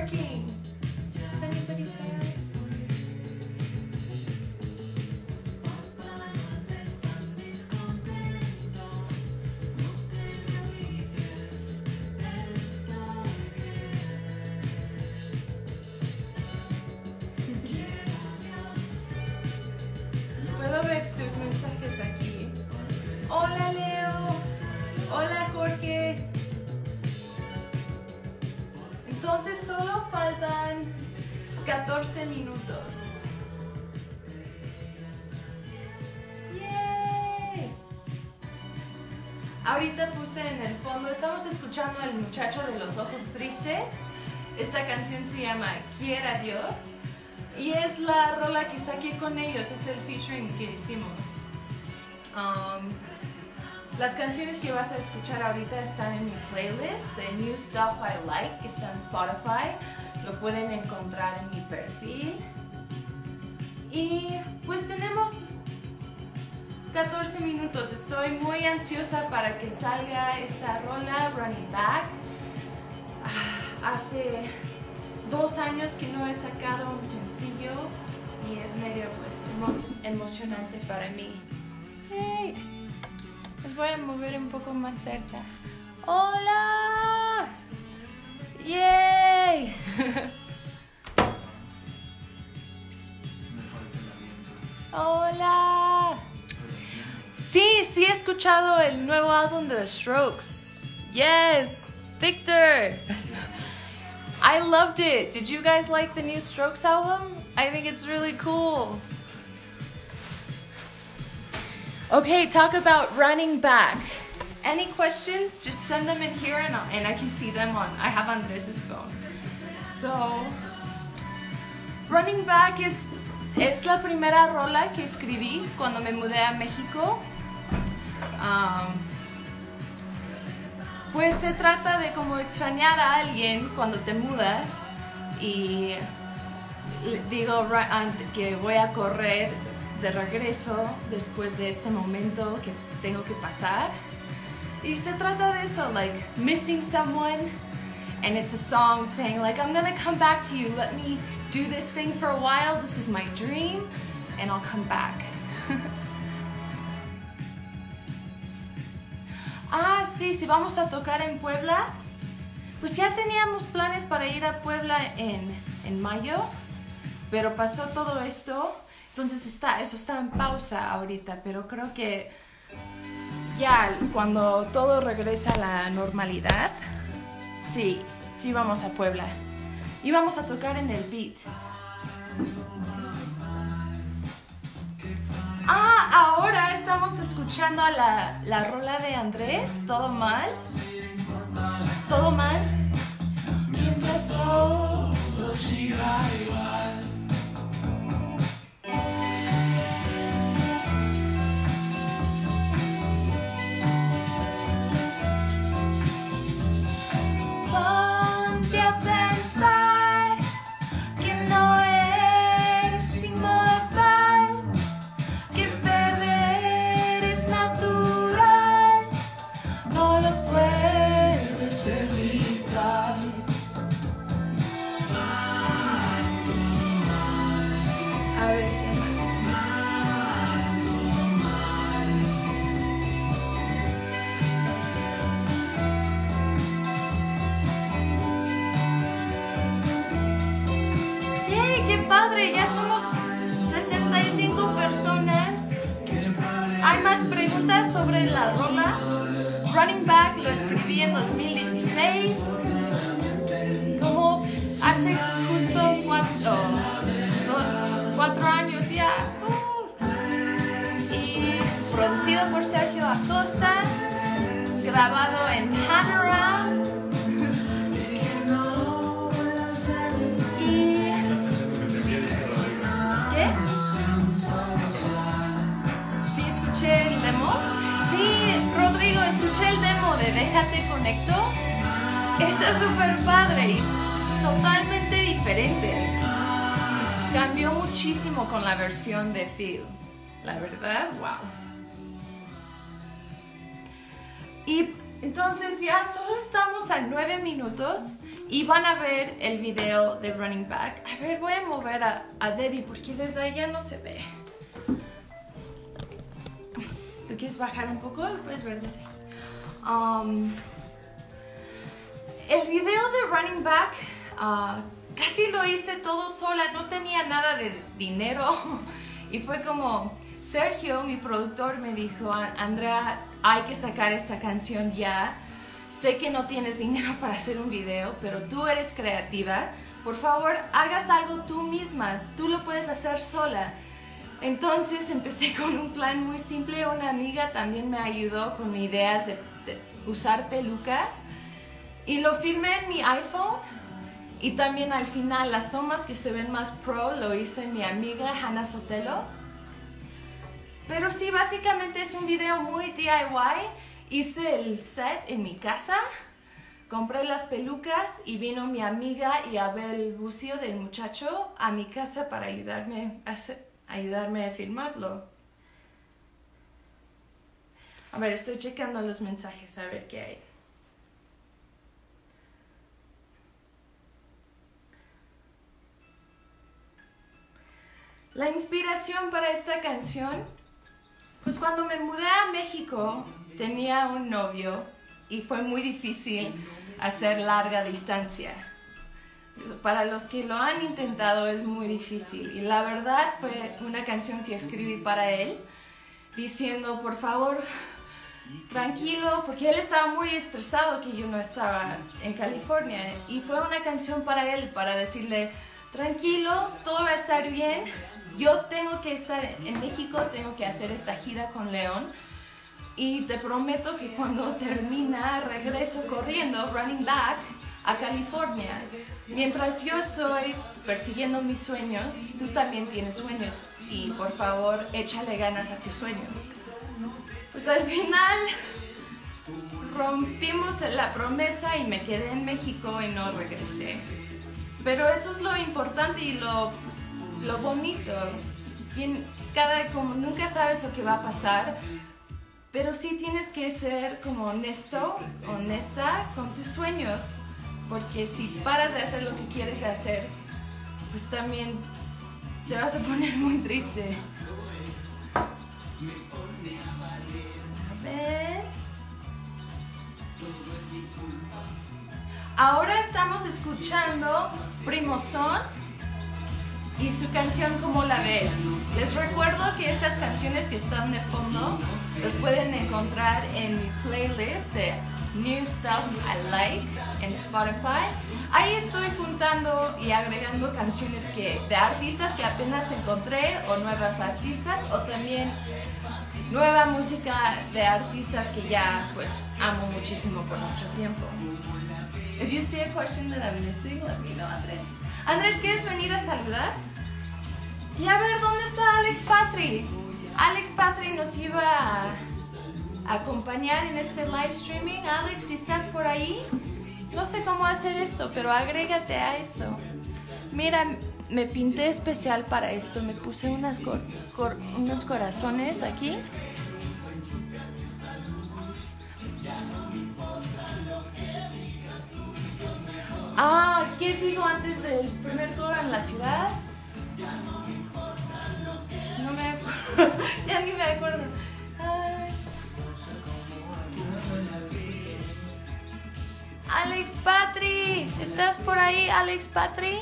working. Is anybody there? Puedo ver sus mensajes aquí. Hola Leo. Hola Jorge. Entonces solo faltan 14 minutos. ¡Yay! Ahorita puse en el fondo, estamos escuchando al muchacho de los ojos tristes. Esta canción se llama Quiera Dios. Y es la rola que saqué con ellos, es el featuring que hicimos. Las canciones que vas a escuchar ahorita están en mi playlist de New Stuff I Like, que está en Spotify. Lo pueden encontrar en mi perfil. Y pues tenemos 14 minutos. Estoy muy ansiosa para que salga esta rola, Running Back. Hace 2 años que no he sacado un sencillo y es medio pues emocionante para mí. Hey. Les voy a mover un poco más cerca. ¡Hola! ¡Yay! ¡Hola! Sí he escuchado el nuevo álbum de The Strokes. Yes! Victor! I loved it. Did you guys like the new Strokes album? I think it's really cool. Okay, talk about Running Back. Any questions? Just send them in here and I can see them on. I have Andres' phone. So, Running Back es la primera rola que escribí cuando me mudé a México. Pues se trata de como extrañar a alguien cuando te mudas y digo que voy a correr de regreso después de este momento que tengo que pasar. Y se trata de eso, like missing someone, and it's a song saying like, I'm gonna come back to you, let me do this thing for a while, this is my dream, and I'll come back. Sí, vamos a tocar en Puebla. Pues ya teníamos planes para ir a Puebla en mayo, pero pasó todo esto, entonces eso está en pausa ahorita, pero creo que ya cuando todo regresa a la normalidad, sí vamos a Puebla y vamos a tocar en el Beat. Ahora estamos escuchando a la rola de Andrés, Todo Mal. Todo mal. Mientras todo siga igual. Ponte a pensar que no eres inmortal, que perder es natural, no lo puedes evitar. A ver, ¡yay! ¡Qué padre! Ya somos 65 personas. ¿Hay más preguntas sobre la rola? Running Back lo escribí en 2016. Como hace justo 4 años ya. Y producido por Sergio Acosta. Grabado en Panorama. ¿Sí escuché el demo? Sí, Rodrigo, escuché el demo de Déjate Conecto. Está súper padre y totalmente diferente. Cambió muchísimo con la versión de Phil. La verdad, wow. Y Entonces ya solo estamos a 9 minutos y van a ver el video de Running Back. A ver, voy a mover a Debbie porque desde allá no se ve. ¿Tú quieres bajar un poco? Lo puedes ver desde ahí. El video de Running Back casi lo hice todo sola, no tenía nada de dinero y fue como Sergio, mi productor, me dijo: Andrea, hay que sacar esta canción ya, sé que no tienes dinero para hacer un video, pero tú eres creativa, por favor hagas algo tú misma, tú lo puedes hacer sola. Entonces empecé con un plan muy simple. Una amiga también me ayudó con ideas de usar pelucas y lo filmé en mi iPhone. Y también al final las tomas que se ven más pro lo hice mi amiga Hannah Sotelo. Pero sí, básicamente es un video muy DIY. Hice el set en mi casa, compré las pelucas y vino mi amiga y Abel Bucio del muchacho a mi casa para ayudarme a filmarlo. A ver, estoy checando los mensajes a ver qué hay. La inspiración para esta canción, pues cuando me mudé a México tenía un novio y fue muy difícil hacer larga distancia. Para los que lo han intentado es muy difícil y la verdad fue una canción que escribí para él diciendo: por favor, tranquilo, porque él estaba muy estresado que yo no estaba en California, y fue una canción para él, para decirle: tranquilo, todo va a estar bien. Yo tengo que estar en México, tengo que hacer esta gira con León y te prometo que cuando termina regreso corriendo, running back, a California. Mientras yo estoy persiguiendo mis sueños, tú también tienes sueños y por favor échale ganas a tus sueños. Pues al final rompimos la promesa y me quedé en México y no regresé. Pero eso es lo importante y lo bonito. Como nunca sabes lo que va a pasar, pero sí tienes que ser como honesta con tus sueños, porque si paras de hacer lo que quieres hacer, pues también te vas a poner muy triste. A ver. Ahora estamos escuchando Primo Son y su canción ¿Cómo la ves? Les recuerdo que estas canciones que están de fondo los pueden encontrar en mi playlist de New Stuff I Like en Spotify. Ahí estoy juntando y agregando canciones de artistas que apenas encontré, o nuevas artistas, o también nueva música de artistas que ya pues amo muchísimo por mucho tiempo. If you see a question that I'm missing, let me know, Andrés. Andrés, ¿quieres venir a saludar? Y a ver, ¿dónde está Alex Patri? Alex Patri nos iba a acompañar en este live streaming. Alex, si estás por ahí, no sé cómo hacer esto, pero agrégate a esto. Mira, me pinté especial para esto. Me puse unos corazones aquí. Ah, ¿qué digo antes del primer coro en la ciudad? No me acuerdo. Ya ni me acuerdo. Ay. Alex Patri, ¿estás por ahí, Alex Patri?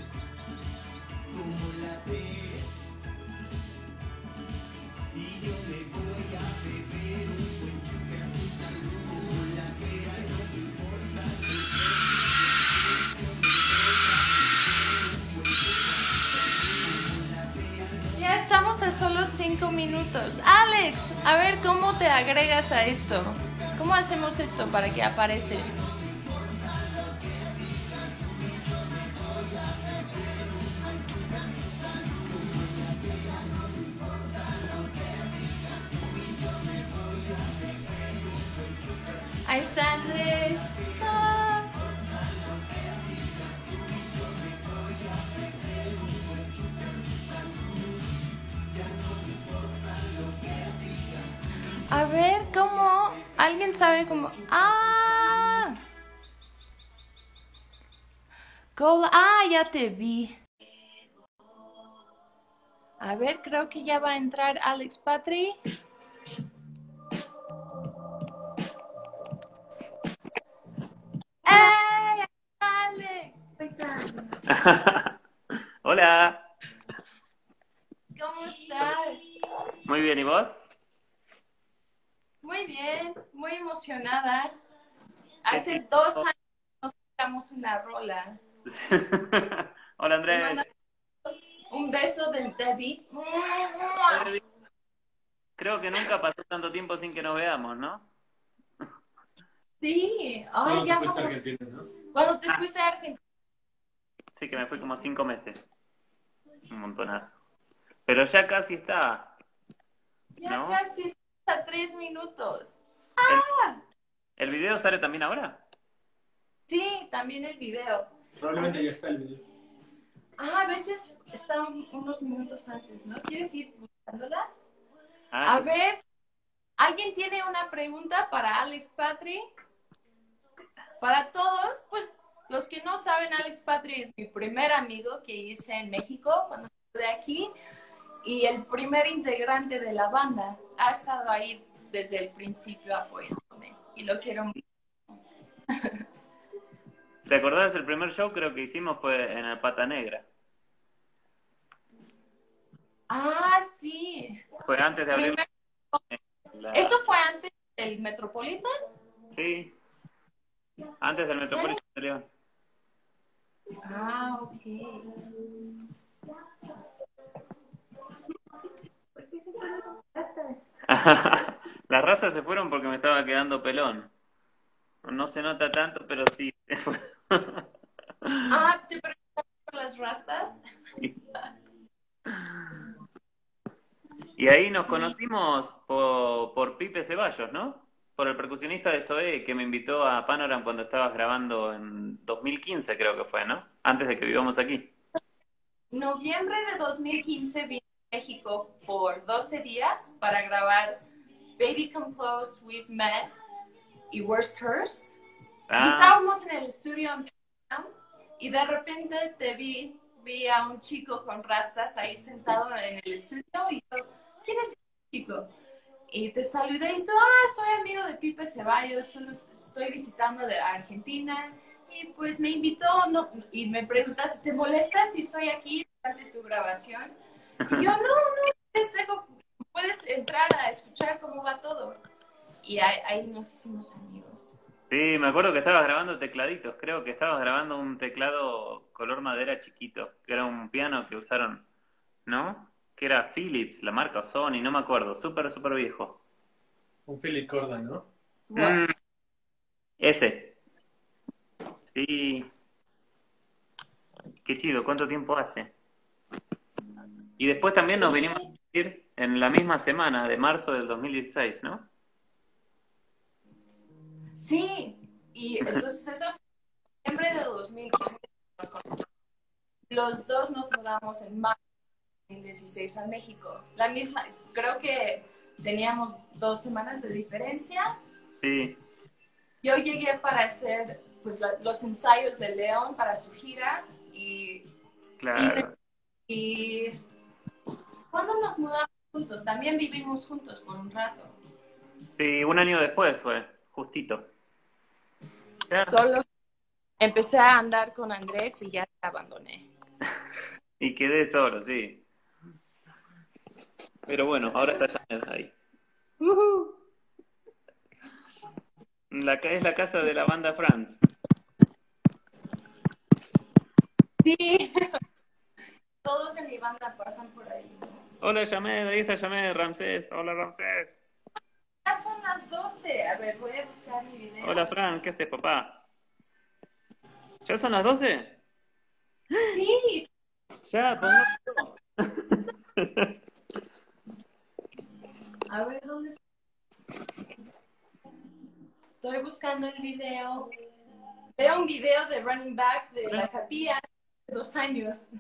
Estamos a solo 5 minutos. Alex, a ver cómo te agregas a esto. ¿Cómo hacemos esto para que apareces? Ahí está Andrés. Ah. A ver, ¿cómo? ¿Alguien ¿Alguien sabe cómo? ¡Ah! Ya te vi. A ver, creo que ya va a entrar Alex Patri. ¡Hey, Alex! Hola, ¿Cómo estás? muy bien, ¿y vos? Muy bien, muy emocionada. ¿Qué Hace sí? 2 años nos sacamos una rola. Hola Te Andrés. mandamos un beso del Debbie. Creo que nunca pasó tanto tiempo sin que nos veamos, ¿no? Sí, Cuando ay, te ya fuiste a vamos. Argentina, ¿no? Cuando te Ah, fuiste a Argentina, sí, que me fui como 5 meses, un montonazo. Pero ya casi está, ya ¿no? casi estás a 3 minutos. ¿El, el video sale también ahora? Sí, también el video. Probablemente ya está el video. A veces está unos minutos antes, ¿no? ¿Quieres ir buscándola? Ah, A ver, ¿alguien tiene una pregunta para Alex Patri? Para todos, pues los que no saben, Alex Patri es mi primer amigo que hice en México cuando estuve aquí y el primer integrante de la banda. Ha estado ahí desde el principio apoyándome y lo quiero mucho. ¿te acordás? El primer show creo que hicimos fue en el Pata Negra. Sí. Fue antes de abrir Primer- la... ¿Eso fue antes del Metropolitan? Sí, antes del Ya ni- Metropolitano de León. Ok. Las rastas se fueron porque me estaba quedando pelón. No se nota tanto, pero sí. ¿Te preguntaste por las rastas? Y ahí nos Sí. conocimos por Pipe Ceballos, ¿no? Por el percusionista de Zoé que me invitó a Panoram cuando estabas grabando en 2015, creo que fue, ¿no? Antes de que vivamos aquí. Noviembre de 2015 vine a México por 12 días para grabar Baby Come Close, We've Met y Worst Curse. Y Ah, estábamos en el estudio en Amsterdam, y de repente vi a un chico con rastas ahí sentado en el estudio y yo, ¿quién es ese chico? Y te saludé y tú, soy amigo de Pipe Ceballos, solo estoy visitando de Argentina y pues me invitó y me preguntas, ¿te molesta si estoy aquí durante tu grabación? Y yo, no, puedes entrar a escuchar cómo va todo. Y ahí nos hicimos amigos. sí, me acuerdo que estabas grabando tecladitos. Creo que estabas grabando un teclado color madera chiquito, que era un piano que usaron, ¿no? Que era Philips, la marca o Sony, no me acuerdo. Súper, súper viejo. Un Philip Corda, ¿no? Mm, ese. Sí, qué chido, ¿cuánto tiempo hace? Y después también nos vinimos Sí, a ir en la misma semana de marzo del 2016, ¿no? sí. Y entonces eso fue en noviembre de 2015. Los dos nos mudamos en marzo de 2016 a México. La misma, creo que teníamos 2 semanas de diferencia. Sí, Yo llegué para hacer pues, los ensayos de León para su gira y vine claro. y cuando nos mudamos juntos, también vivimos juntos por un rato. Sí, un año después fue, justito. Ya. Solo empecé a andar con Andrés y ya te abandoné. Y quedé solo, sí. Pero bueno, ahora está Janet ahí. Ujú. Es la casa de la banda Franz. Sí, todos en mi banda pasan por ahí. Hola, Jamed, ahí está Jamed, Ramsés. Hola, Ramsés. Ya son las 12. A ver, voy a buscar mi Hola, video. Fran, ¿qué haces, papá? ¿Ya son las 12? Sí, Ya, pongámoslo. a ver dónde está. Estoy buscando el video. Veo un video de Running Back de la capilla de 2 años.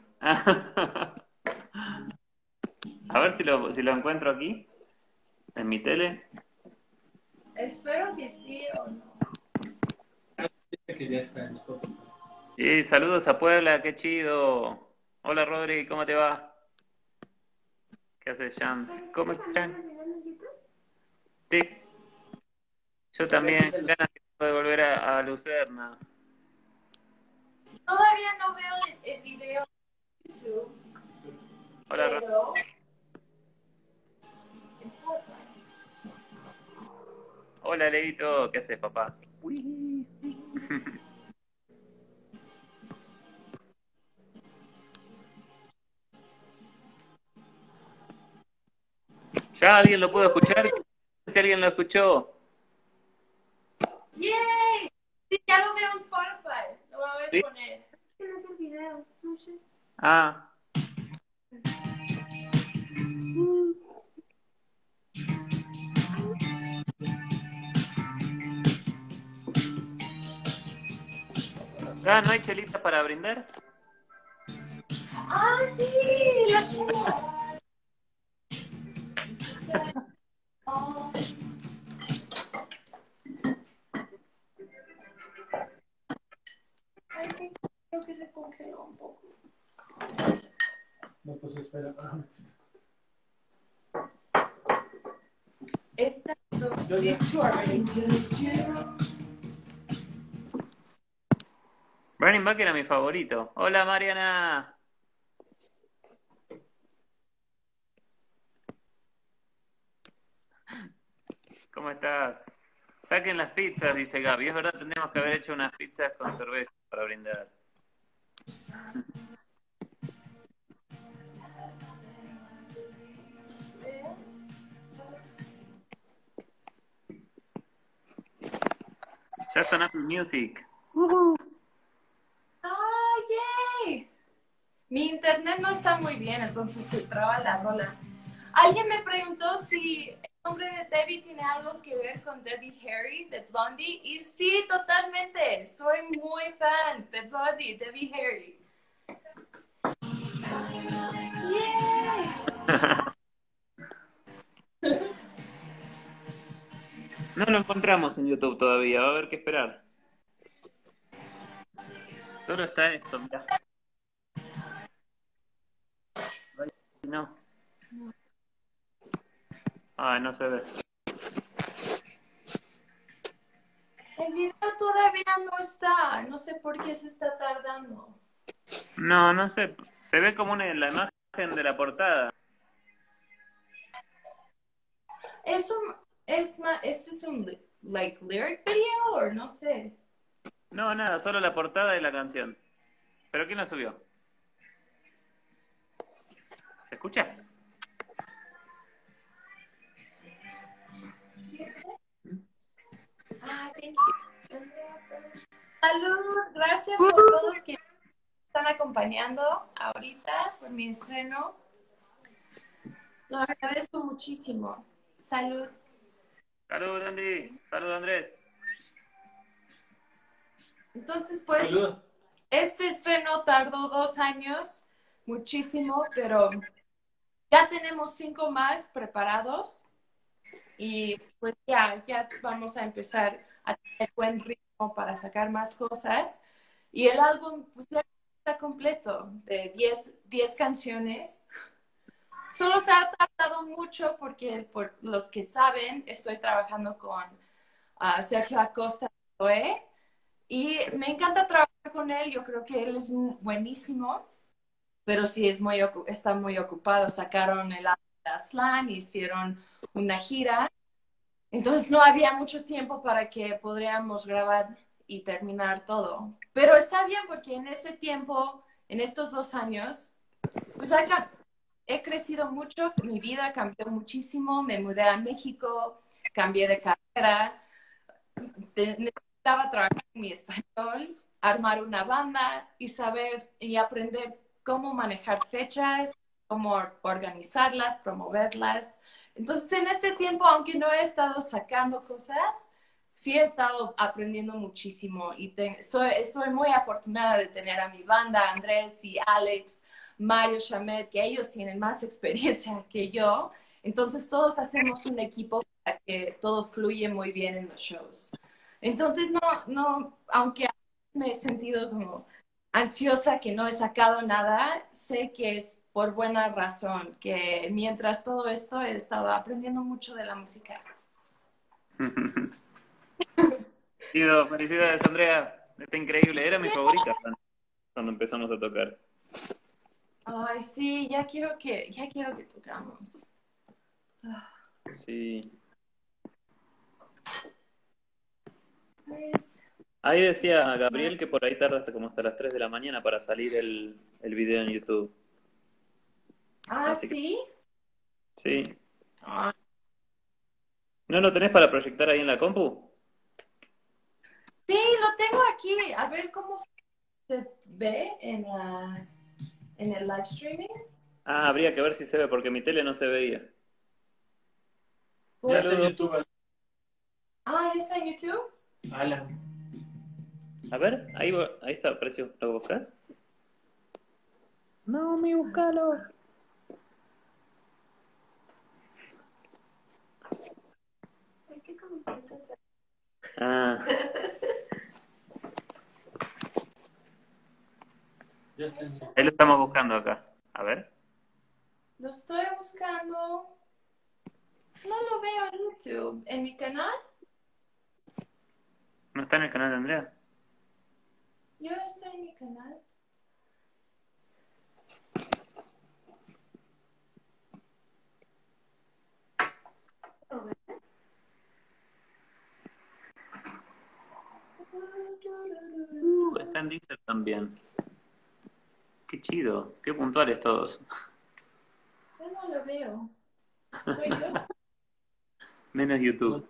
A ver si lo encuentro aquí, en mi tele. Espero que sí o no. Dice que ya está en Spotify. Y saludos a Puebla, qué chido. Hola Rodri, ¿cómo te va? ¿Qué haces, Jams? ¿Cómo extraño? Sí, yo también, ganas de volver a Lucerna. Todavía no veo el video en YouTube, Hola, pero en Spotify. hola Leito, ¿qué haces, papá? ¿Ya alguien lo pudo escuchar? Si alguien lo escuchó. ¡Yay! Sí, ya lo veo en Spotify. Lo voy a ¿Sí? poner. ¿Qué no es el video? No sé. Ah, ¿ya no hay chelitas para brindar? ¡Ah, sí! La chela. Oh, ay, creo que se congeló un poco. No, pues espera. Esta is strawberry. Running Back era mi favorito. Hola Mariana. ¿Cómo estás? Saquen las pizzas, dice Gaby. Es verdad, tendríamos que haber hecho unas pizzas con cerveza para brindar. Ya está en Apple Music. ¡Ah, yay! Mi internet no está muy bien, entonces se traba la rola. Alguien me preguntó si el nombre de Debbie tiene algo que ver con Debbie Harry de Blondie. Y sí, totalmente. Soy muy fan de Blondie, Debbie Harry. ¡Yay! No lo encontramos en YouTube todavía, va a haber que esperar. Solo está esto, mirá. No. Ah, no se ve. El video todavía no está. No sé por qué se está tardando. No, no sé. Se ve como la imagen de la portada. ¿Eso ¿esto es un lyric video o no sé? No, nada, solo la portada de la canción. ¿Pero quién la subió? ¿Se escucha? Ah, thank you. Salud, gracias por todos que me están acompañando ahorita por mi estreno. Lo agradezco muchísimo. Salud. Salud, Andy. Salud, Andrés. Entonces, pues, Salud. este estreno tardó 2 años, muchísimo, pero ya tenemos 5 más preparados y pues ya vamos a empezar a tener buen ritmo para sacar más cosas. Y el álbum pues ya está completo de 10 canciones. Solo se ha tardado mucho porque, por los que saben, estoy trabajando con Sergio Acosta Zoe, y me encanta trabajar con él. Yo creo que él es buenísimo, pero sí está muy ocupado. Sacaron el álbum de Aslan, hicieron una gira, entonces no había mucho tiempo para que podríamos grabar y terminar todo. Pero está bien porque en ese tiempo, en estos 2 años, pues he crecido mucho, mi vida cambió muchísimo, me mudé a México, cambié de carrera, necesitaba trabajar en mi español, armar una banda y saber y aprender cómo manejar fechas, cómo organizarlas, promoverlas. Entonces, en este tiempo, aunque no he estado sacando cosas, sí he estado aprendiendo muchísimo y estoy muy afortunada de tener a mi banda, Andrés y Alex, Mario, Shamed, que ellos tienen más experiencia que yo. Entonces, todos hacemos un equipo que todo fluye muy bien en los shows. Entonces, aunque me he sentido como ansiosa que no he sacado nada, sé que es por buena razón, que mientras todo esto he estado aprendiendo mucho de la música. Felicidades, Andrea. Está increíble. Era mi favorita cuando empezamos a tocar. Ay, sí, ya quiero que tocamos. Sí. Pues, Ahí decía Gabriel que por ahí tarda hasta las 3 de la mañana para salir el video en YouTube. Así que ¿sí? sí. Ah, ¿No lo tenés para proyectar ahí en la compu? sí, lo tengo aquí. A ver cómo se ve en el live streaming. Ah, habría que ver si se ve porque mi tele no se veía. Ya está en Saludos. YouTube, Ah, ¿ya está en YouTube? Alan. A ver, ahí está, precio. ¿Lo buscas? No, mi búscalo. Es que como está atrás. Ah, Ya está en YouTube. ahí lo estamos buscando acá. A ver. Lo estoy buscando. No lo veo en YouTube. ¿En mi canal? ¿No está en el canal de Andrea? Yo estoy en mi canal. Está en Deezer también. Qué chido, qué puntuales todos. Yo no lo veo. ¿Soy yo? Menos YouTube.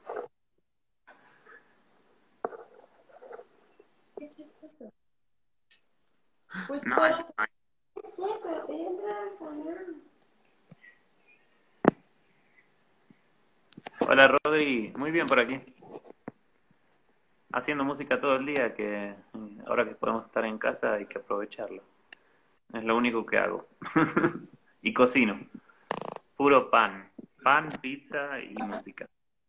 Qué chistoso. Pues No, puedo. yo no. Sí, pero entra al canal. Hola Rodri, muy bien por aquí. Haciendo música todo el día, que ahora que podemos estar en casa hay que aprovecharlo. Es lo único que hago. Y cocino. Puro pan. Pan, pizza y música.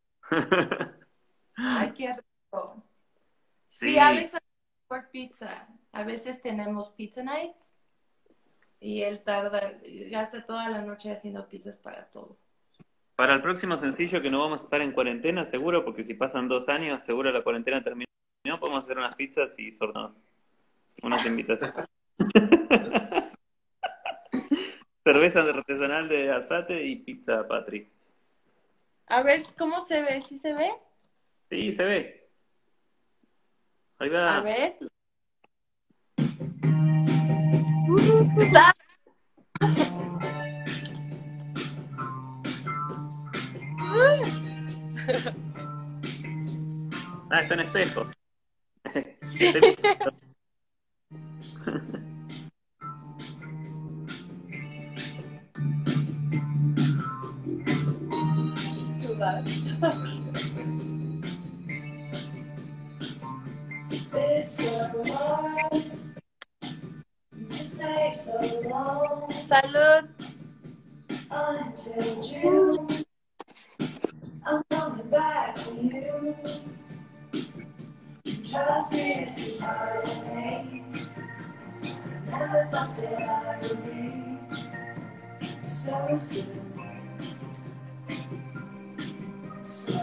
Ay, qué rico. Sí, Sí, Alex hace por pizza. A veces tenemos pizza nights y él gasta toda la noche haciendo pizzas para todo. para el próximo sencillo que no vamos a estar en cuarentena, seguro, porque si pasan 2 años, seguro la cuarentena terminó. Podemos hacer unas pizzas y sorteamos unas invitaciones. Cerveza artesanal de Azate y pizza Patri. A ver cómo se ve, ¿sí se ve? Sí, se ve. Ahí A va. ver. Está. Ah, está en espejo. Sí. Estoy- It's so hard to say so long. Salud. Until June, I'm coming back to you. Trust me, this is hard to make. Never thought that I would be so soon. So,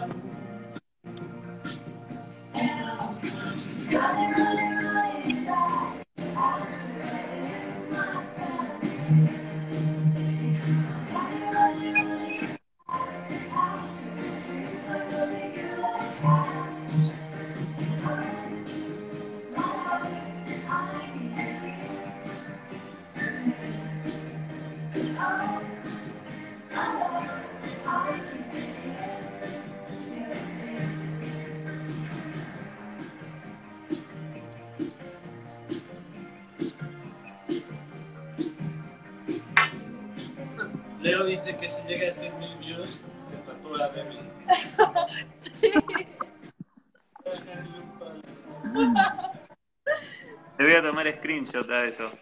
and I'm running, running, running back after my friends. Running, running, running after things I really do like that. My heart, I need you. Oh, my love, I can't. Leo dice que si llega a 100,000 views, se tatúa la bebé. Sí. Te voy a tomar screenshot a eso.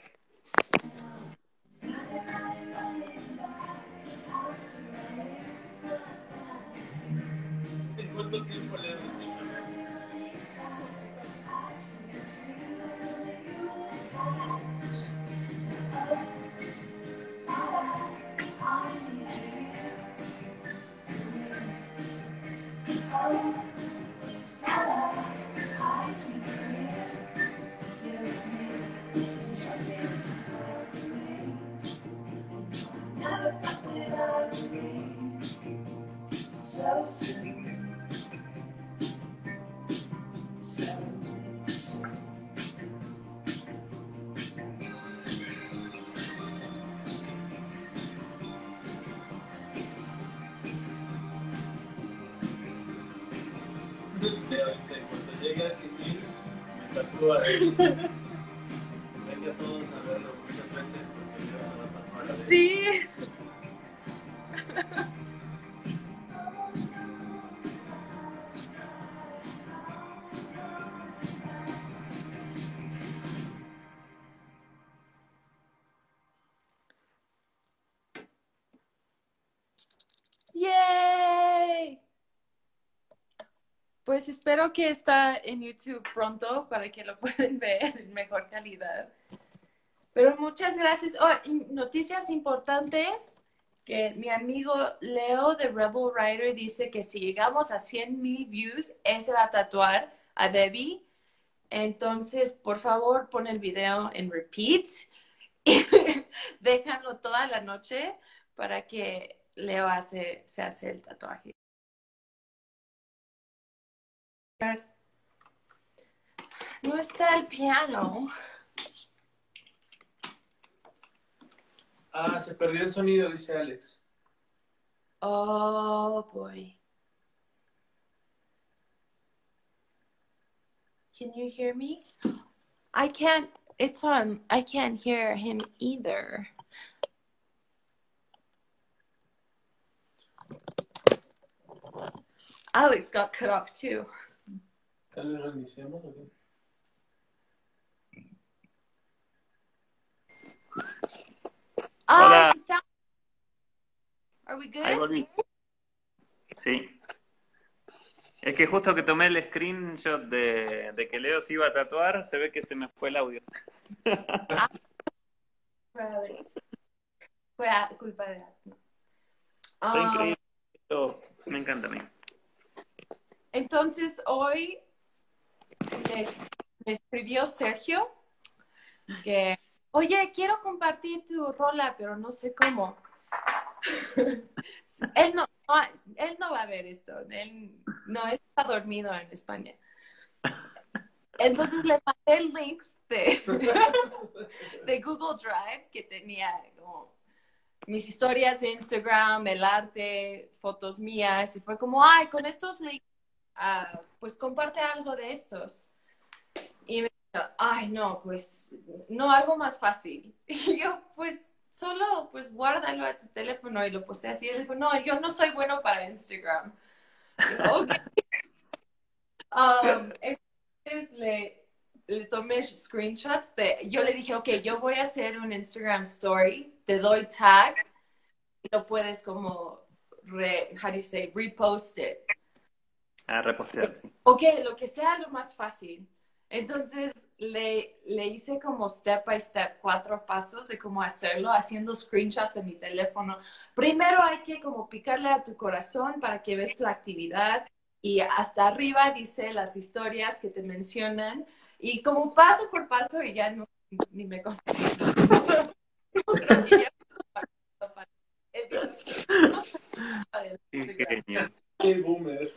Leo dice, cuando llegue a 100,000, me tatúa de ahí. Venga todos a verlo muchas veces porque Leo se va a tatuar de ahí. Sí. ¡Yay! Pues espero que está en YouTube pronto para que lo puedan ver en mejor calidad. Pero muchas gracias. Oh, y noticias importantes, que mi amigo Leo de Rebel Rider dice que si llegamos a 100,000 views, él se va a tatuar a Debbie. Entonces, por favor, pon el video en repeat y déjanlo toda la noche para que Leo se hace el tatuaje. No está el piano. Ah, se perdió el sonido, dice Alex. Oh boy. Can you hear me? I can't. It's on. I can't hear him either. Alex got cut off too. Tal vez reiniciemos o qué. Hola. Are we Ahí good? volví. Sí. Es que justo que tomé el screenshot de que Leo se iba a tatuar, se ve que se me fue el audio. Fue Alex. Fue culpa de Alex. Está increíble. Esto me encanta a mí. Entonces hoy me escribió Sergio que, oye, quiero compartir tu rola, pero no sé cómo. Él no va a ver esto. Él está dormido en España. Entonces le mandé links de Google Drive que tenía como mis historias de Instagram, el arte, fotos mías, y fue como, ay, con estos links, pues comparte algo de estos. Y me dijo, ay, no, pues, no, algo más fácil. Y yo, pues, solo, pues, guárdalo a tu teléfono y lo puse así. Y él dijo, no, yo no soy bueno para Instagram. Digo, ok. Entonces le tomé screenshots yo le dije, ok, yo voy a hacer un Instagram story, te doy tag y lo puedes como, how do you say, repost it. A repostear, sí. Ok, lo que sea lo más fácil. Entonces le hice como step by step 4 pasos de cómo hacerlo, haciendo screenshots en mi teléfono. Primero hay que como picarle a tu corazón para que ves tu actividad y hasta arriba dice las historias que te mencionan y como paso por paso y ya no, ni me conté. Qué genio. Qué boomer.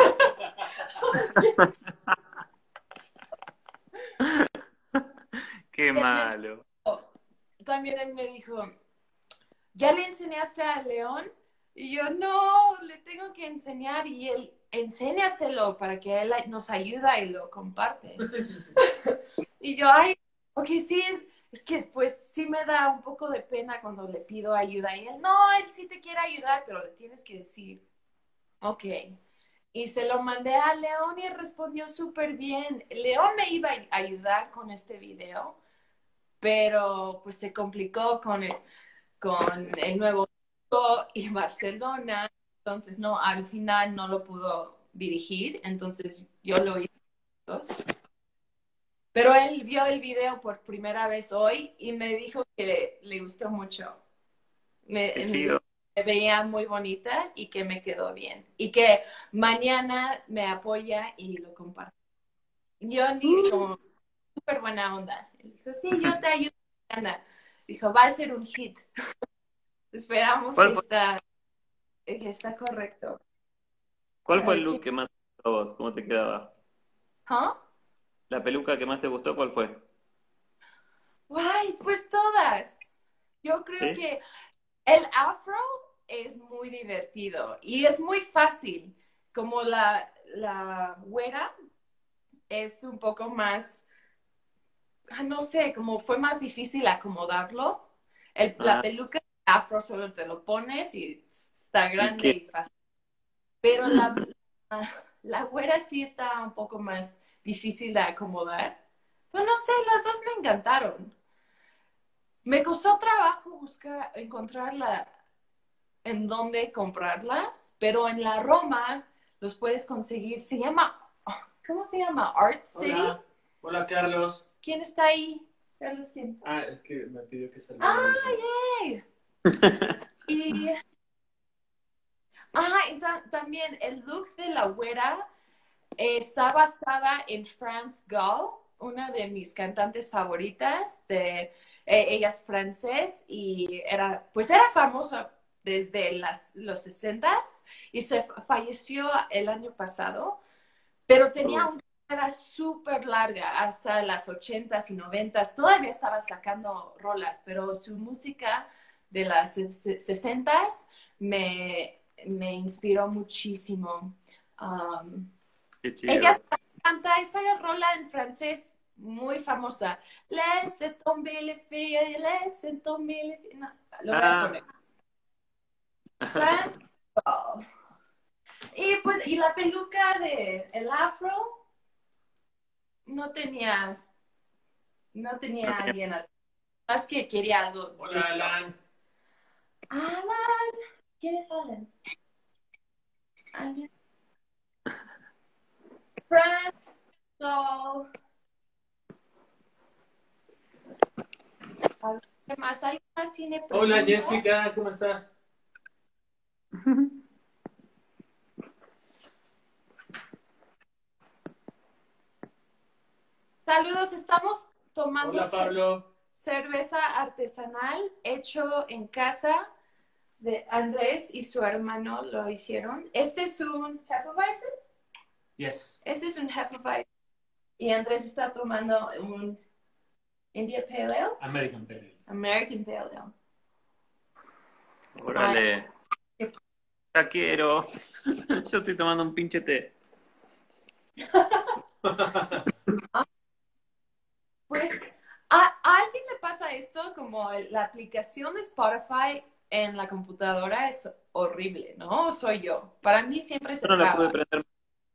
Qué malo. También él me dijo, ¿ya le enseñaste a León? Y yo, no, le tengo que enseñar. Y él, enséñaselo para que él nos ayuda y lo comparte. Y yo, ay, ok, sí, es que pues sí me da un poco de pena cuando le pido ayuda. Y él, no, él sí te quiere ayudar, pero le tienes que decir, ok. Y se lo mandé a León y respondió súper bien. León me iba a ayudar con este video, pero pues se complicó con el nuevo y Barcelona, entonces no, al final no lo pudo dirigir, entonces yo lo hice. Pero él vio el video por primera vez hoy y me dijo que le gustó mucho. Qué chido. Me veía muy bonita y que me quedó bien. Y que mañana me apoya y lo comparte. Yo dije como súper buena onda. Él dijo, sí, yo te ayudo mañana. Dijo, va a ser un hit. Esperamos ¿Cuál que está correcto. fue el look que más te gustó a vos? ¿Cómo te quedaba? ¿Ah? ¿La peluca que más te gustó, cuál fue? Ay, pues todas. Yo creo ¿Sí? que el afro es muy divertido y es muy fácil. Como la güera es un poco más, no sé, como fue más difícil acomodarlo. La Ah, peluca afro solo te lo pones y está ¿y grande qué? y fácil. Pero la güera sí está un poco más difícil de acomodar. Pues no sé, las dos me encantaron. Me costó trabajo encontrarla en dónde comprarlas, pero en la Roma los puedes conseguir. Se llama, ¿cómo se llama? Art City. Hola, hola Carlos. ¿Quién está ahí? Carlos, ¿quién? Ah, es que me pidió que saliera. ¡Ah, yay! Y, también el look de la güera está basada en France Gall, una de mis cantantes favoritas. Ella es francés y era famosa desde los 60s y se falleció el año pasado, pero tenía Oh, una cara súper larga hasta las 80s y 90s. Todavía estaba sacando rolas, pero su música de las 60s me inspiró muchísimo. Um, qué Ella chido. canta esa rola en francés muy famosa. Laisse tomber les filles, laisse tomber les filles. No, lo voy a Ah, poner. France Gall. Y pues, y la peluca de el afro no tenía, no no tenía tenía- alguien más que quería algo Hola disco. Alan. Alan, ¿quién es Alan? Alan. France Gall. ¿Qué más? ¿Alguien más tiene Hola preguntas? Jessica, ¿cómo estás? Saludos, estamos tomando Hola Pablo. cerveza artesanal hecho en casa de Andrés y su hermano lo hicieron. Este es un Hefeweizen. Yes. Este es un Hefeweizen. Y Andrés está tomando un India Pale Ale. American Pale. American Pale Ale. Ay, Órale, ya quiero. Yo estoy tomando un pinche té. pues a alguien le pasa esto como la aplicación de Spotify en la computadora es horrible, ¿no? Soy yo. Para mí siempre Yo se no la pude traba. prender,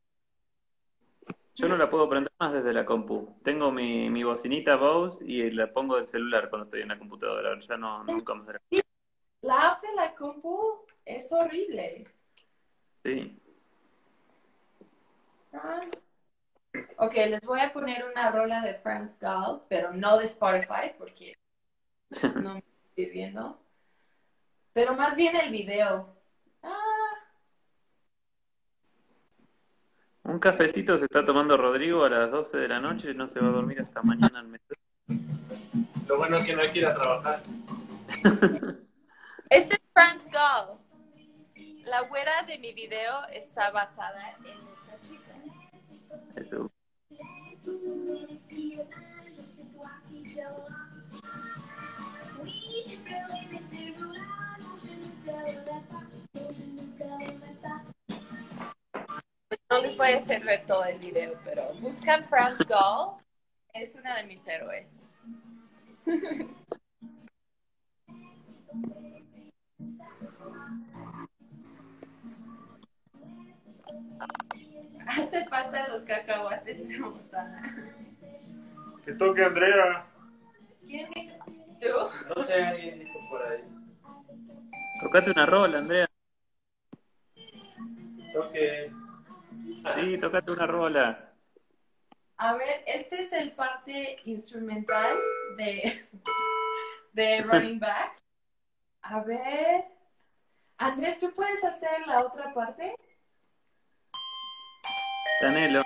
yo ¿Mm? no la puedo prender más desde la compu. Tengo mi bocinita Bose y la pongo del celular cuando estoy en la computadora. Ya no, nunca más. Sí, la app de la compu es horrible. Sí. France. Ok, les voy a poner una rola de France Gall, pero no de Spotify porque no me estoy sirviendo. Pero más bien el video. Ah, Un cafecito se está tomando Rodrigo a las 12 de la noche y no se va a dormir hasta mañana al mediodía. Lo bueno es que no hay que ir a trabajar. este es France Gall. La güera de mi video está basada en esta chica. Eso. No les voy a hacer ver todo el video, pero buscan France Gall. Es una de mis héroes. Hace falta los cacahuates de botana. Que toque Andrea. ¿Quién dijo? ¿Tú? No sé, alguien dijo por ahí. Tocate una rola, Andrea. Toque. Sí, tocate una rola. A ver, este es el parte instrumental de Running Back. A ver. Andrés, ¿tú puedes hacer la otra parte? Danelo.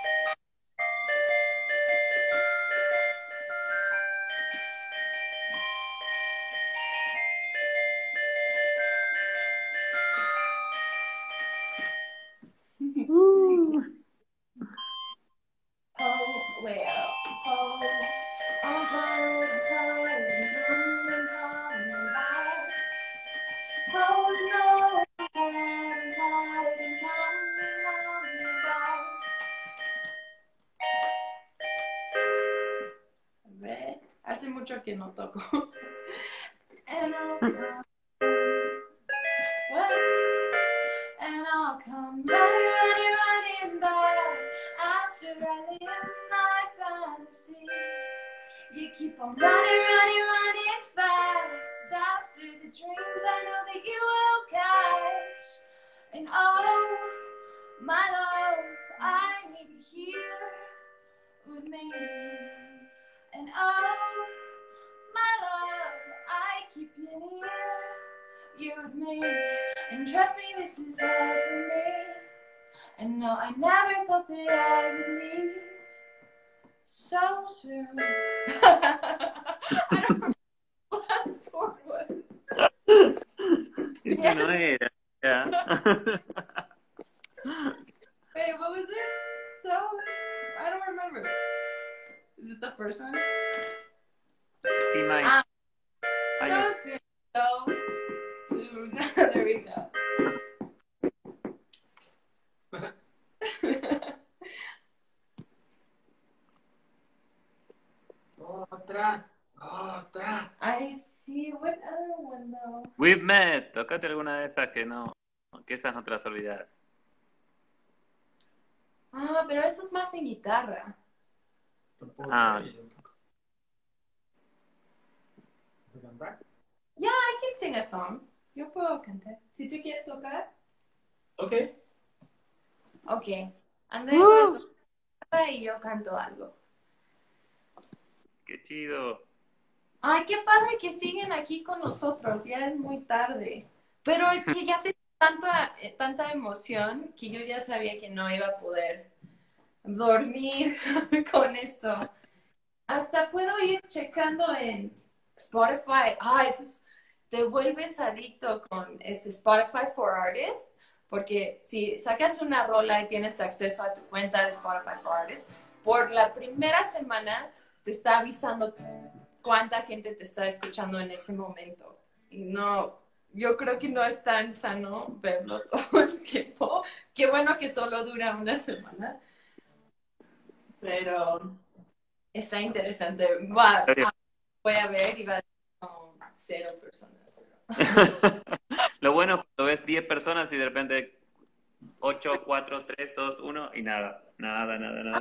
Oh, well, oh, I'm tired and coming back. Oh, no, I'm tired and coming back. Hace mucho que no toco. And I'll come, what? And I'll come running, running, running back after I live my fantasy. You keep on running, running, running fast after the dreams I know that you will catch. And oh, my love, I need you here with me. And oh, my love, I keep you near, you're with me. And trust me, this is all for me. And no, I never thought that I would leave so soon. I don't remember the last chord was. Ese no era. Ya. Wait, what was it? So, I don't remember. Is it the first one? Sí, Mike. Ay, So no. soon. So soon. There we go. Otra. I see. What other one though? We've met. Tocate alguna de esas que esas no te las olvidas. Ah, pero eso es más en guitarra. Ah. ¿Cantar? Yeah, I can sing a song. Yo puedo cantar. Si tú quieres tocar. Ok. Ok. Andrés va a tocar y yo canto algo. Qué chido. Ay, qué padre que siguen aquí con nosotros. Ya es muy tarde. Pero es que ya tengo tanta emoción que yo ya sabía que no iba a poder dormir con esto. Hasta puedo ir checando en Spotify. Te vuelves adicto con ese Spotify for Artists, porque si sacas una rola y tienes acceso a tu cuenta de Spotify for Artists, por la primera semana te está avisando cuánta gente te está escuchando en ese momento. Y no, yo creo que no es tan sano verlo todo el tiempo. Qué bueno que solo dura una semana. Pero está interesante. Voy a ver y va a ser como 0 personas. Pero... Lo bueno es cuando ves 10 personas y de repente 8, 4, 3, 2, 1 y nada. Nada.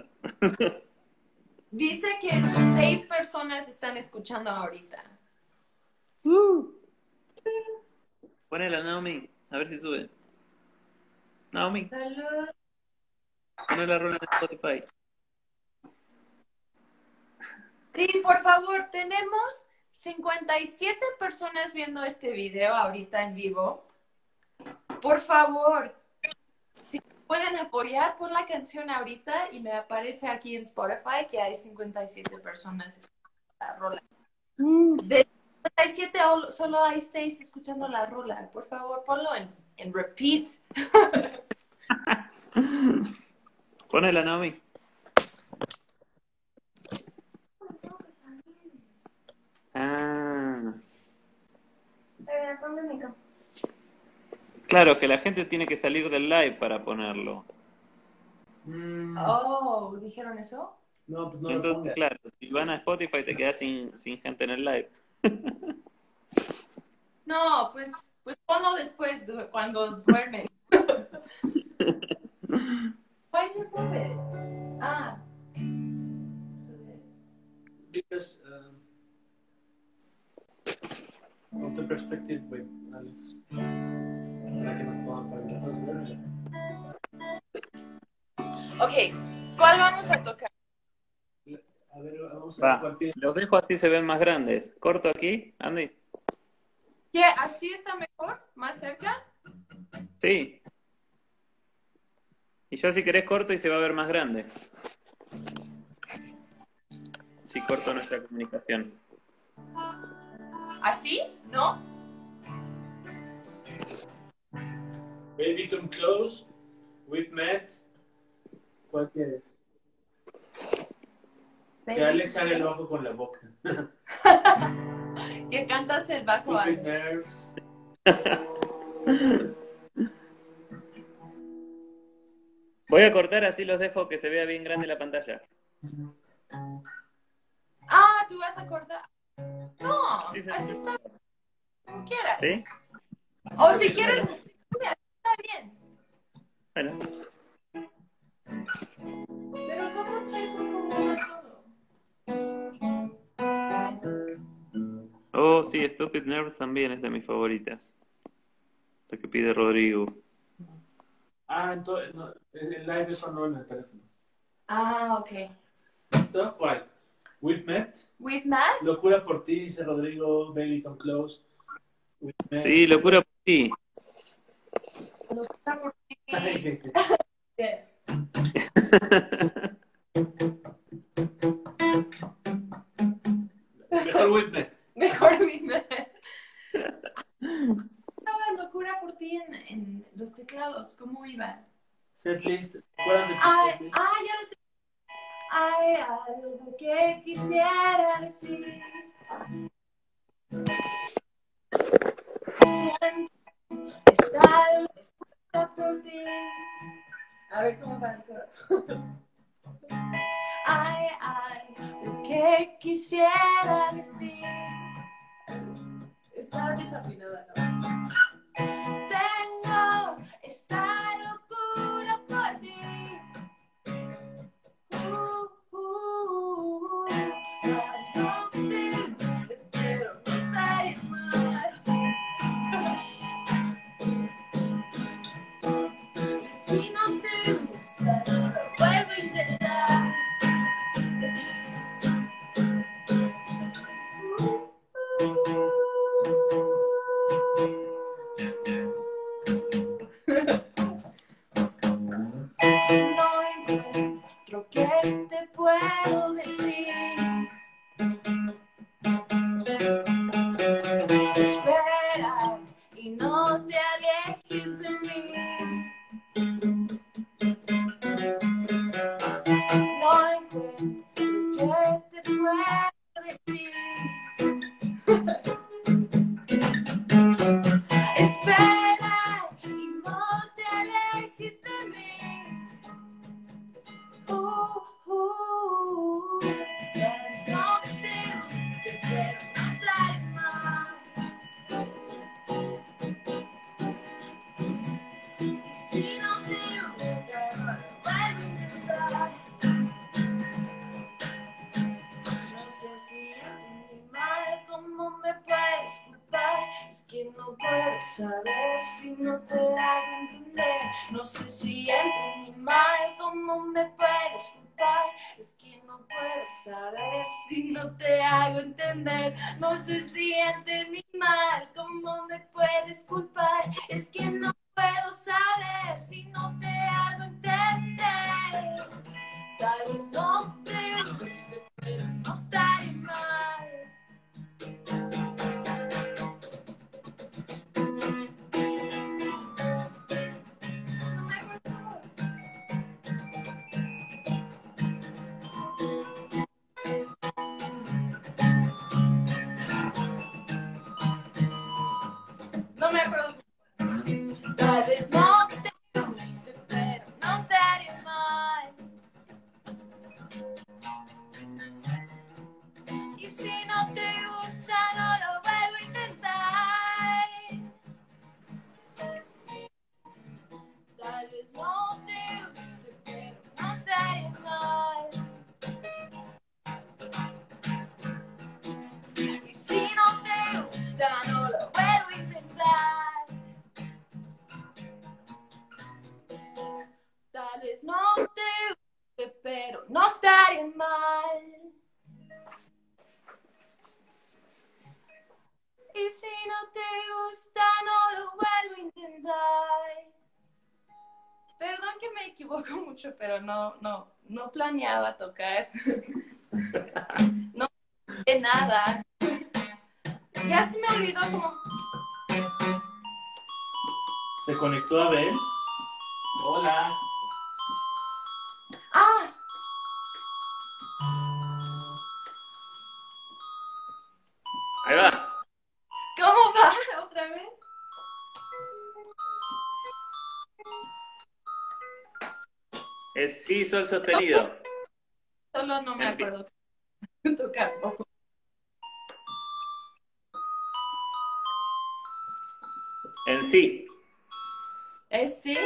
Dice que 6 personas están escuchando ahorita. Ponela, Naomi. A ver si sube. Naomi, Salud. pone la rola en Spotify. Sí, por favor, tenemos 57 personas viendo este video ahorita en vivo. Por favor, si pueden apoyar por la canción ahorita y me aparece aquí en Spotify que hay 57 personas escuchando la rola. De 57 solo hay 6 escuchando la rola. Por favor, ponlo en repeat. Ponela, Naomi. Ah. Claro, que la gente tiene que salir del live para ponerlo. Oh, ¿dijeron eso? No, pues no lo Entonces, pongas. claro, si van a Spotify te quedas sin gente en el live. No, pues ponlo después, cuando duermen. Why did you put it? Ah. Because from the perspective with Alex. Para que nos puedan ver. Ok, ¿cuál vamos a tocar? A ver, vamos a ver Va, cuál pide. los dejo así se ven más grandes. Corto aquí, Andy. ¿Qué? ¿Así está mejor? ¿Más cerca? Sí. Y yo si querés corto y se va a ver más grande. Si corto nuestra comunicación. ¿Así? ¿No? Baby, come close. We've met. ¿Cuál quieres? Que Alex haga el bajo con la boca. Que cantas el bajo, Stupid Alex. nerves. Voy a cortar así los dejo que se vea bien grande la pantalla. Ah, tú vas a cortar. No, Sí, sí. así está como quieras. ¿Sí? O si quieres, mira, está bien. Bueno. Pero ¿cómo checo cómo va todo? Oh, sí, Stupid Nerves también es de mis favoritas. La que pide Rodrigo. Entonces, no, el live eso no en el teléfono. Ah, ok. ¿Listo? ¿Cuál? We've Met. With Matt? Locura por ti, dice Rodrigo. Baby Come Close. We've Met. Sí, locura por ti. Locura por ti. Ay, sí. ¿Qué? Mejor We've Met. Mejor With Matt. Estaba locura por ti en los teclados. ¿Cómo iba? Setlist. ¿Te acuerdas de tu Ay, setlist? ya lo tengo. Hay algo que quisiera decir. Siento estar locura por ti. A ver cómo va el coro. Hay algo que quisiera decir. Está desafinada, ¿no? Tengo esta locura por ti. No te guste, pero no estaría mal. Y si no te gusta, no lo vuelvo a intentar. No encuentro qué te puedo decir. Espera y no te alejes de mí. No encuentro qué te puedo decir. Espera y no te alejes de mí. Ya no te guste, pero no estaré mal. Y si no te gusta, no lo vuelvo a intentar. No sé si entendí mal, ¿cómo me puedes culpar? Es que no puedo saber si no te hago entender. No sé si entendí mal, ¿cómo me puedes culpar? Es que no puedo saber si no te hago entender. No sé si entendí mal, ¿cómo me puedes culpar? Es que no puedo saber si no te hago entender. Tal vez no te guste, pero no estaré mal. No me acuerdo. No me acuerdo. Tal vez no te guste, pero no estaré mal. Y si no te gusta, no lo vuelvo a intentar. Tal vez no te guste, pero no estaré mal. Y si no te gusta, no lo vuelvo a intentar. Tal vez no te guste, pero no estaré mal. Y si no te gusta, no lo vuelvo a intentar. Perdón que me equivoco mucho, pero no planeaba tocar. No de nada. Ya se me olvidó como... ¿Se conectó Abel? Hola. ¡Ah! Ahí va. ¿Cómo va? ¿Otra vez? Es sí, sol sostenido. Solo no me acuerdo tocar. En sí. ¿Es sí?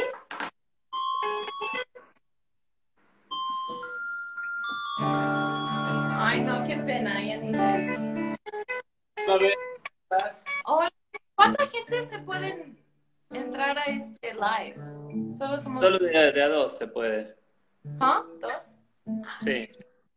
Ay, no, qué pena, ya ni sé. A ver, ¿estás? Hola, ¿cuánta gente se puede entrar a este live? Solo somos... Solo de a dos se puede. ¿Ah? ¿Dos? Sí.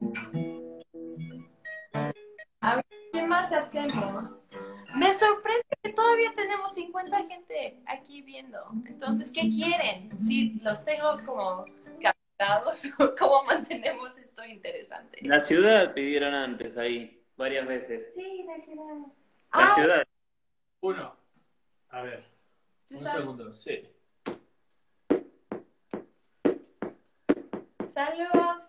A ver, ¿qué más hacemos? Me sorprende que todavía tenemos 50 gente aquí viendo. Entonces, ¿qué quieren? Si los tengo como captados, ¿cómo mantenemos esto interesante? La ciudad pidieron antes ahí, varias veces. Sí, la ciudad. La Ah, ciudad. Uno. A ver, ¿tú un sabes? segundo, sí. Salud.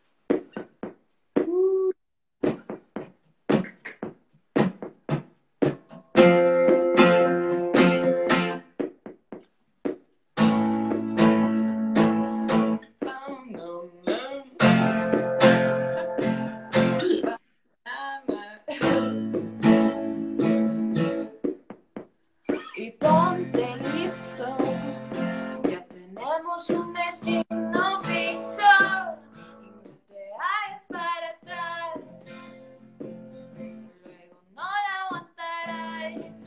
Y ponte listo, ya tenemos un destino fijo y no te hagas para atrás, luego no la aguantarás.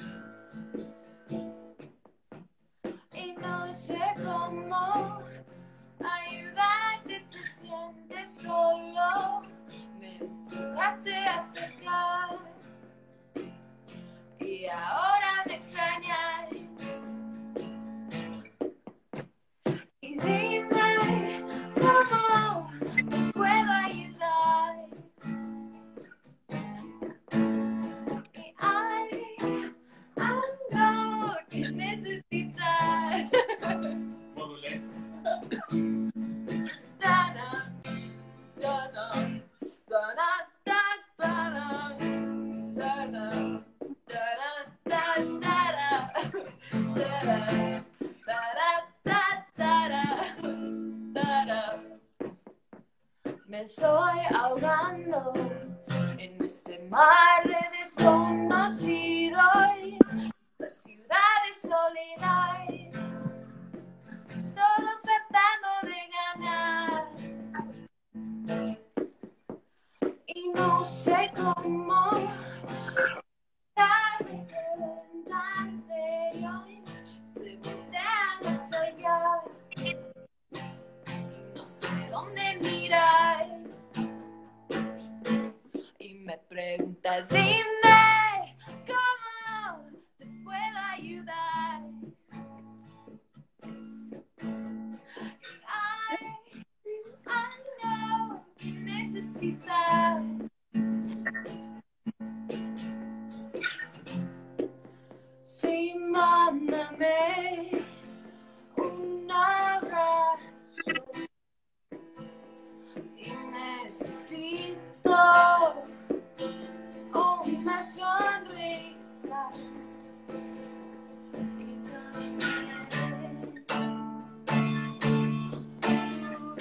Y no sé cómo ayudarte, te sientes solo, me empujaste hasta acá y ahora me extrañas. Y dime cómo te puedo ayudar. Y hay algo que necesitas. Modulé. Da-da, da-da, da-da, da-da, da-da, da-da, da-da, da-da, da-da, da-da. Me estoy ahogando en este mar de desconocidos, la ciudad de soledad, todos tratando de ganar. Y no sé cómo darse tan serios, se voltean hasta allá y no sé dónde mirar. Y me preguntas, dime cómo te puedo ayudar. Hay algo que necesitas. Sí, mándame un abrazo y necesito una sonrisa y también tu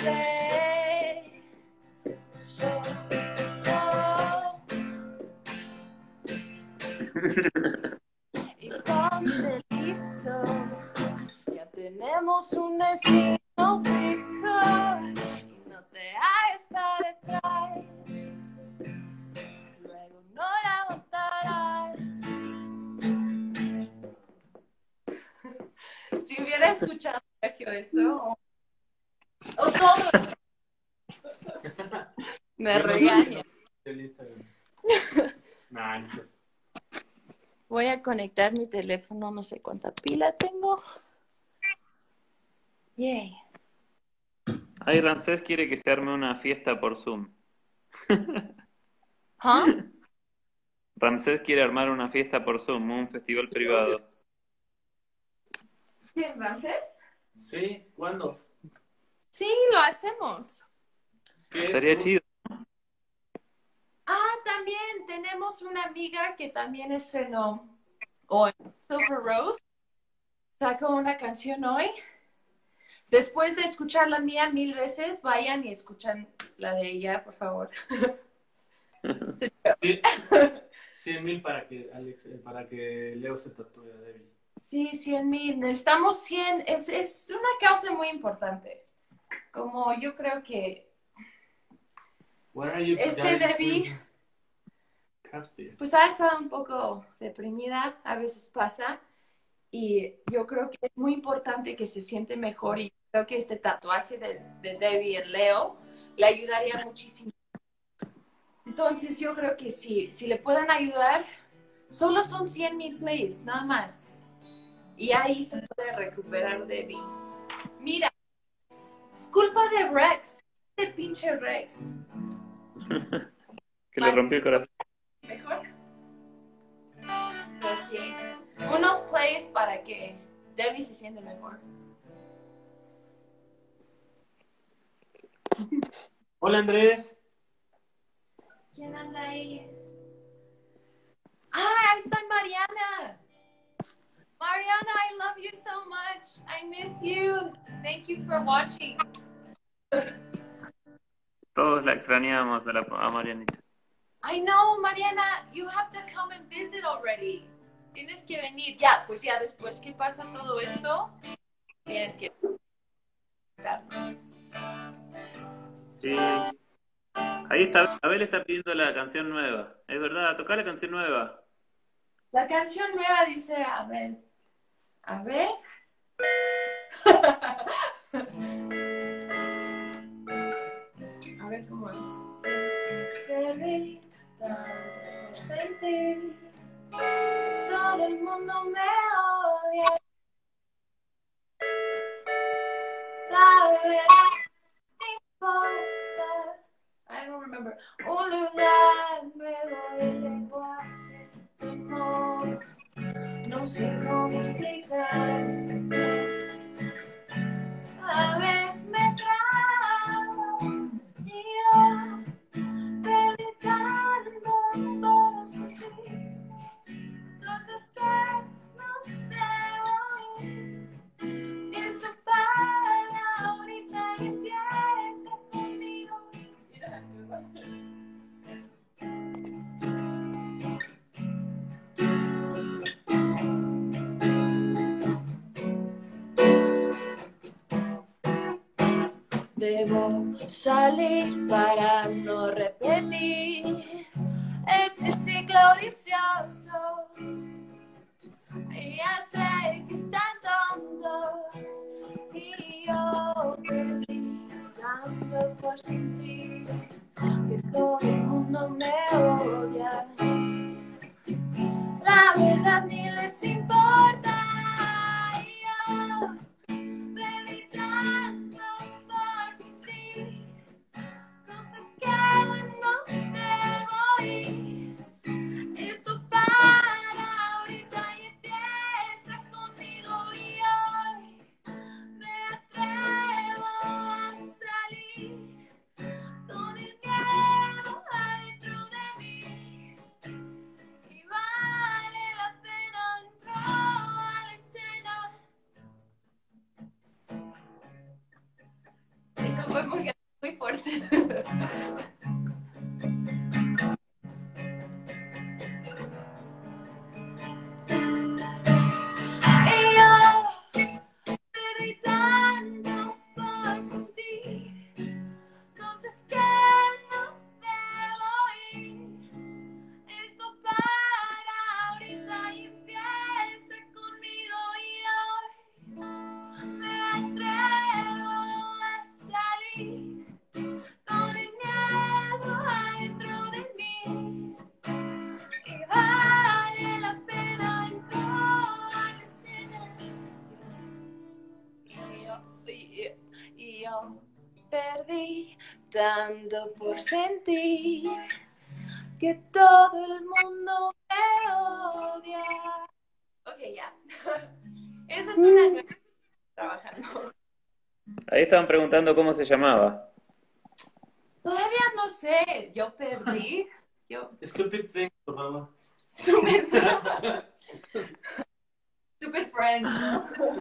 beso. Y ponte listo, ya tenemos un destino fijo y no te hagas para atrás, luego no la aguantarás. Si hubiera escuchado Sergio esto, o todo, me regaña. El Instagram. Nah, no sé. Voy a conectar mi teléfono, no sé cuánta pila tengo. Yay. Ahí Ramsés quiere que se arme una fiesta por Zoom. ¿Ah? Ramsés quiere armar una fiesta por Zoom, un festival privado. ¿Quién, Ramses? Sí, ¿cuándo? Sí, lo hacemos. ¿Qué Estaría es? chido. Ah, también tenemos una amiga que también estrenó hoy, Silver Rose. Sacó una canción hoy. Después de escuchar la mía 1000 veces, vayan y escuchan la de ella, por favor. Sí, 100,000 para que Alex, para que Leo se tatúe a Debbie. Sí, 100,000. Necesitamos 100. Es una causa muy importante. Como yo creo que What are you guys Debbie, doing? Casper? pues ha estado un poco deprimida, a veces pasa, y yo creo que es muy importante que se siente mejor y creo que este tatuaje de Debbie en Leo le ayudaría muchísimo. Entonces yo creo que si le pueden ayudar, solo son 100,000 plays, nada más. Y ahí se puede recuperar Debbie. Mira, es culpa de Rex, de pinche Rex. Que le rompió el corazón. Mejor. Pues sí. Unos plays para que Debbie se siente mejor. Hola Andrés. ¿Quién anda ahí? Ah, ahí está Mariana. Mariana, I love you so much. I miss you. Thank you for watching. Todos la extrañamos a Marianita. I know, Mariana, you have to come and visit already. Tienes que venir. Ya, pues ya después que pasa todo esto, tienes que visitarnos. Sí. Ahí está, Abel está pidiendo la canción nueva. Es verdad, toca la canción nueva. La canción nueva dice, a ver. A ver. A ver cómo es. Perdí tanto por sentir. Todo el mundo me odia. La verdad no importa. I don't remember. Un lugar nuevo de lenguaje, de amor. No sé cómo explicar. A veces me trago y yo perdí tanto por sentir cosas que no debo ir. Esto para ahorita y empieza conmigo. Debo salir para no repetir ese ciclo vicioso. Y ya sé que es tan tonto y yo perdí tanto por sentir que todo el mundo me odia. La verdad ni les importa y yo perdí tanto por sentir cosas que no debo ir. Esto para ahorita y empieza conmigo y hoy me atrevo a salir con el miedo adentro de mí y vale la pena entrar a la escena. Eso fue muy fuerte. Y yo perdí tanto por sentir cosas que no debo ir. Esto para ahorita y empieza conmigo y hoy me atrevo a salir con el miedo adentro de mí y vale la pena entrar a la escena. Y yo perdí tanto por sentir que todo el mundo me odia. Ok, ya. Esa es una nueva trabajando. Ahí estaban preguntando cómo se llamaba. Todavía no sé. Yo perdí. Stupid thing, por favor. Stupid. Stupid friend, ¿no?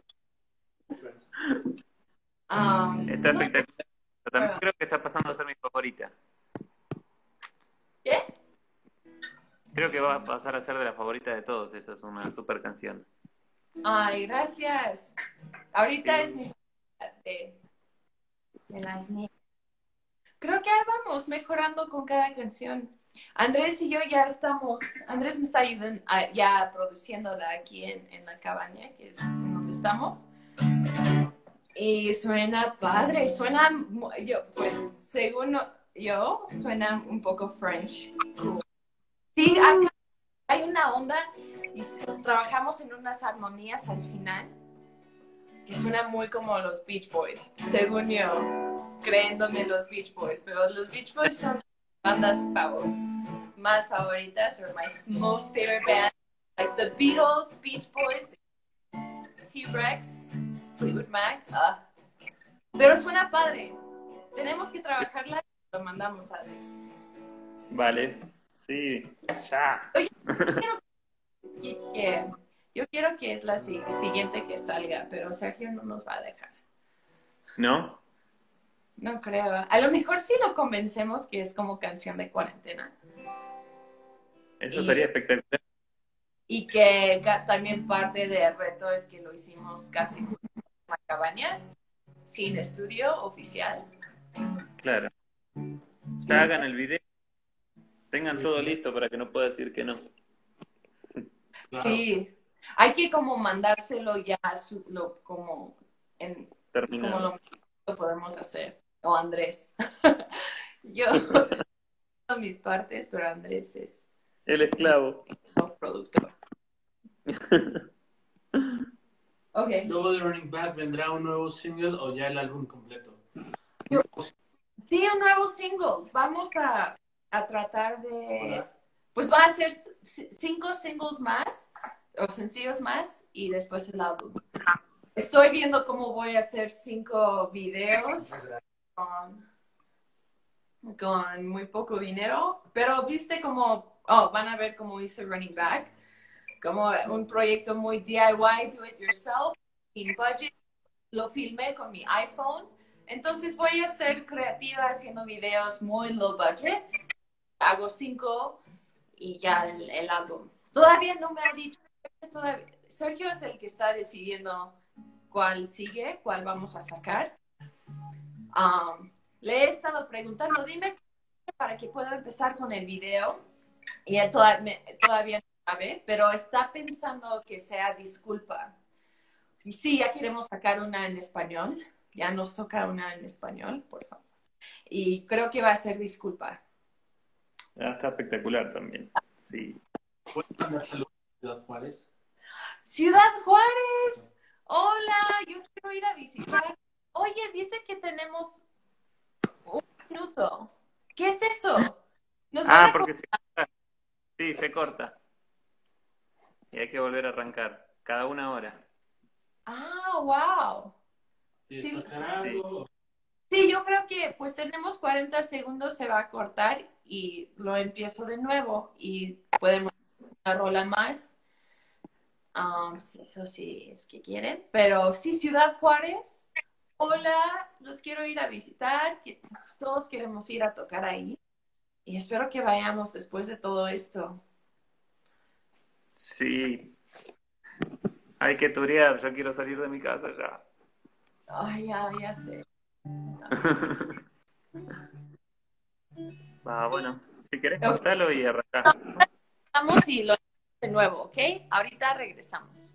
Está No sé. espectacular. Pero también creo que está pasando a ser mi favorita. ¿Qué? Creo que va a pasar a ser de la favorita de todos. Esa es una super canción. Ay, gracias. Ahorita es mi de las mías. Creo que ahí vamos mejorando con cada canción. Andrés y yo ya estamos, Andrés me está ayudando ya produciéndola aquí en la cabaña, que es en donde estamos. Y suena padre, suena, pues según yo, suena un poco French. Cool. Sí, acá hay una onda y trabajamos en unas armonías al final que suena muy como los Beach Boys, según yo, creyéndome los Beach Boys, pero los Beach Boys son bandas más favoritas, or my most favorite band, like the Beatles, Beach Boys, T-Rex, Fleetwood Mac. Pero suena padre. Tenemos que trabajarla y lo mandamos a Alex. Vale, sí, ya. Oye, yo quiero que es la siguiente que salga, pero Sergio no nos va a dejar. ¿No? No creo. A lo mejor sí lo convencemos que es como canción de cuarentena. Eso sería espectacular. Y que también parte del reto es que lo hicimos casi en la cabaña, sin estudio oficial. Claro. Ya hagan el video. Tengan todo listo para que no pueda decir que no. Sí. Hay que como mandárselo ya como Terminado. lo podemos hacer. O Andrés. Yo mis partes, pero Andrés es El esclavo. el productor. Okay. Luego de Running Back, ¿vendrá un nuevo single o ya el álbum completo? Sí, un nuevo single. Vamos a tratar de... Hola. Pues va a ser 5 singles más, o sencillos más, y después el álbum. Estoy viendo cómo voy a hacer 5 videos con muy poco dinero, pero viste como, van a ver cómo hice Running Back, como un proyecto muy DIY, do it yourself, sin budget. Lo filmé con mi iPhone, entonces voy a ser creativa haciendo videos muy low budget. Hago 5 y ya el álbum. Todavía no me ha dicho, Sergio es el que está decidiendo cuál sigue, cuál vamos a sacar. Le he estado preguntando, dime para que pueda empezar con el video. Y él todavía no sabe, pero está pensando que sea disculpa. Sí, ya queremos sacar una en español. Ya nos toca una en español, por favor. Y creo que va a ser disculpa. Está espectacular también. Sí. ¿Puedes mandar saludos a Ciudad Juárez? ¡Ciudad Juárez! Hola, yo quiero ir a visitar. Oye, dice que tenemos un minuto. ¿Qué es eso? Nos van a Porque se corta. Sí, se corta. Y hay que volver a arrancar. Cada 1 hora. Wow. Sí. Sí, yo creo que pues tenemos 40 segundos, se va a cortar y lo empiezo de nuevo y podemos una rola más. Eso sí, es que quieren. Pero sí, Ciudad Juárez. Hola, los quiero ir a visitar. Pues, todos queremos ir a tocar ahí. Y espero que vayamos después de todo esto. Sí. Hay que turear. Yo quiero salir de mi casa ya. Ay, ya sé. Bueno. Si querés, cortalo y arrancá. Vamos y lo de nuevo, ¿ok? Ahorita regresamos.